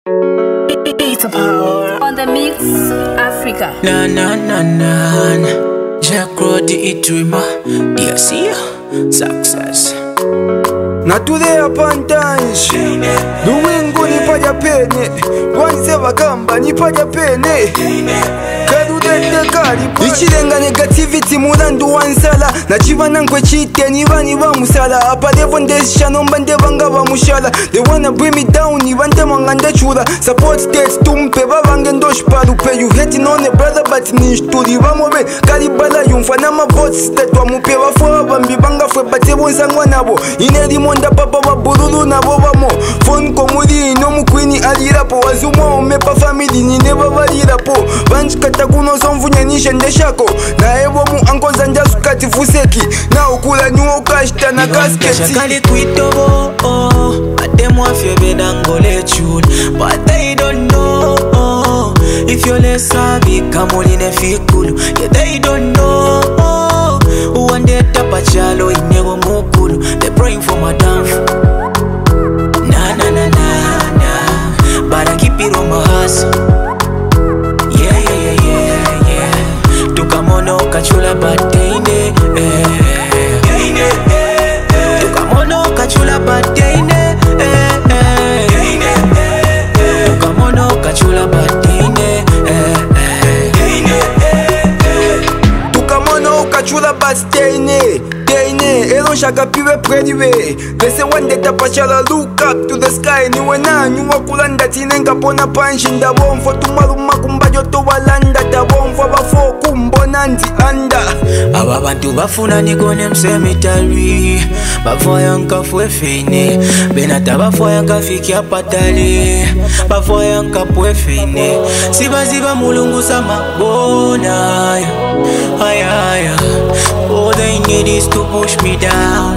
Beat power on the mix, Africa. Na na na na, Jack Roddy Itwima, DRC, success. Na today upon times, Luwingu nipaja pene, Wanze wakamba nipaja pene, Kadudende karibu Ichirenga negativity mulandu wansala, Nachivana nkwe chite nibani wa musala, Apa levo ndesha nomba ndevanga wa mushala, They wanna bring me down, nivante mangande chula, Support states tumpe babange ndosh palupe, You hating on a brother but nishturi wamobe, Karibala yumfana ma votes state wa mupe wafua bambi banga fwe bate bonsangwa nabo, Ineri monda papa wa bururu nabo bamo, Phone komuri no mukwini alirapo, Wazumo umepa family nine babalirapo, Banch katakuno somfunya nishe ndeshako, Na ewa mu anko zanja sukati fuseki, Na ukula nyuo ukashita na kasketi Shakali kuitobo, Ademo afye bedangole chun, But they don't know, If you're less savvy, come on in a fikulu, Yeah they don't know, One day tapachalo inewo mukulu, They praying for my downfall. Na na na na na, But I keep it on my hustle. Yeah yeah yeah yeah yeah. Tukamono kachula bateine, Tukamono kachula bateine, Tukamono kachula bateine, Tukamono kachula bateine. Elon shaka piwe prediwe. Lese wande tapachala look up to the sky. Niwe na nyuwa kulanda tinenga pona panshinda bomfo tumaluma kumbajo to walanda da bomfo bafo kumbona ndi anda. Aba bantu bafuna nikone msemitari, Bafoya nkafwe fene, Benata bafoya nkafikia patali, Bafoya nkapwe fene, Siba mulungu sama bona. Aya, all they need is to push me down.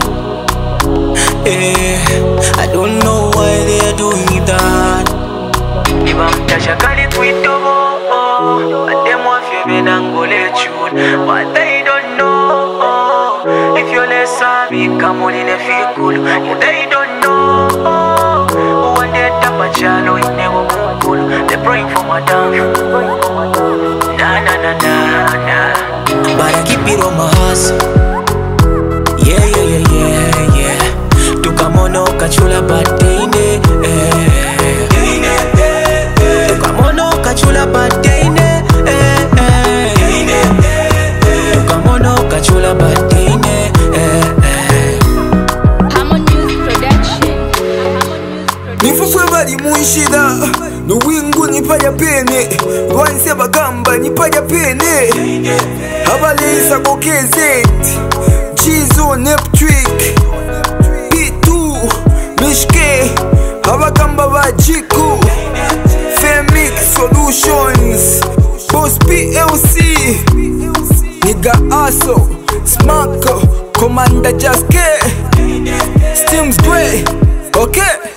I don't know why they are doing that. Nibamtasha kali twitobo, Ademo afye benangole chun, But they don't know, If you're less savvy, come on in a fikulu, Yeah they don't know, One day tapachalo inewo mukulu, They praying for my downfall. Na na na na na, But I keep it on my hustle. Yeah yeah yeah yeah yeah. Tukamono kachula bateine, Tukamono kachula bateine, Tukamono kachula bateine, Harmonious production. Nifufwe bali munshida, Luwingu nipaja pene, Wanze bagamba nipaja pene, Abalisa kokeze, Jizo Neptrick, P2, Mishke, Abagamba bajiku, Femix Solutions, Boss PLC, Nigga Aso, Smarko, Commander Jaske, Steams Grey, okay?